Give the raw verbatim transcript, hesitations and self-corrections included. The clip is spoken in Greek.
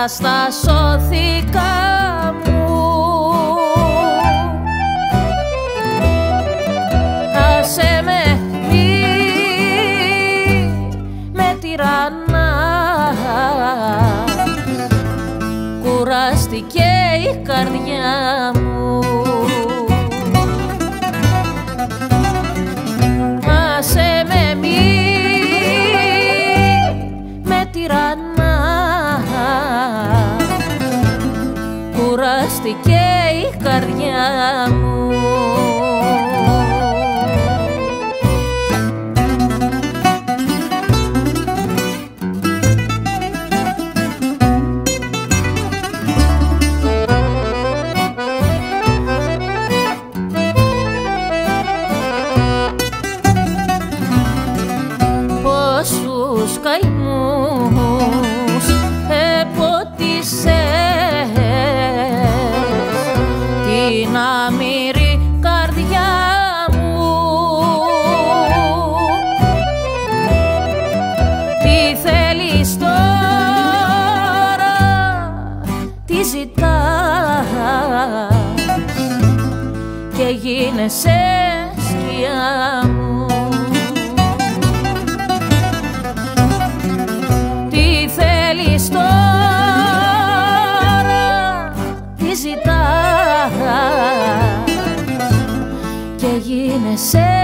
στα σώθηκα μου. Άσε με, μη με τυραννάς, κουράστηκε η καρδιά μου. Άσε με, μη με τυραννάς, κουράστηκε η καρδιά μου. Πόσους καημούς επότισες την αμήρη καρδιά μου. Τι θέλεις τώρα, τι ζητάς, και γίνεσαι σκιά μου. Τι θέλεις τώρα, τι ζητάς, και γίνεσαι